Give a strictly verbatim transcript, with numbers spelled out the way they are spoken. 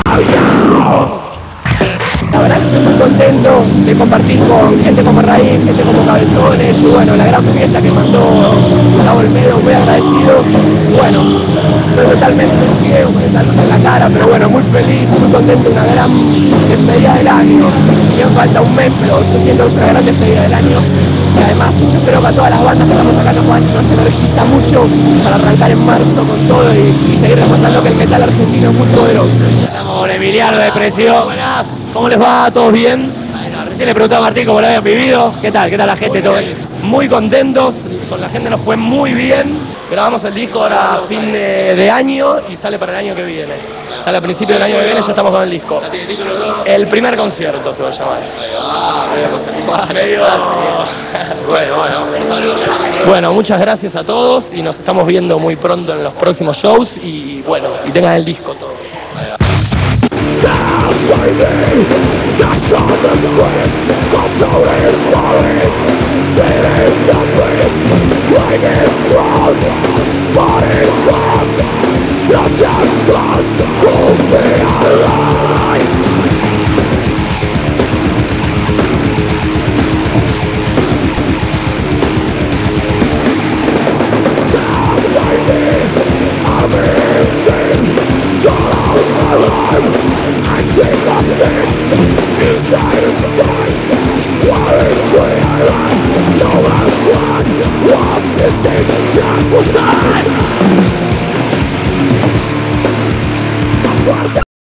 La verdad que estoy muy contento de compartir con gente como Raíz, gente como Cabezones, y bueno, la gran fiesta que mandó a Olmedo, muy agradecido. Bueno, estoy totalmente ciego con esta luz en la cara, pero bueno, muy feliz, muy contento, una gran despedida del año. Me falta un mes, pero yo siento que es una gran despedida del año. Y además, yo espero que a todas las bandas que estamos acá nos energiza mucho para arrancar en marzo con todo y, y seguir demostrando que el metal argentino es muy poderoso. Estamos con Emiliano de Presión. Buenas. ¿Cómo les va? ¿Todos bien? Bueno, recién le preguntaba a Martín cómo lo habían vivido. ¿Qué tal? ¿Qué tal la gente? ¿Todo bien? Muy contentos, con la gente nos fue muy bien. Grabamos el disco ahora a fin de, de año y sale para el año que viene. Sale a principio del año que viene, ya estamos con el disco. El primer concierto se va a llamar. Medio... Bueno, bueno. Bueno, muchas gracias a todos y nos estamos viendo muy pronto en los próximos shows y bueno, y tengan el disco todo.